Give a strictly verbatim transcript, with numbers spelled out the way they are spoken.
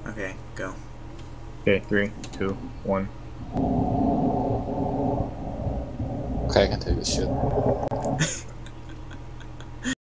Okay, go. Okay, three, two, one. Okay, I can take this shit.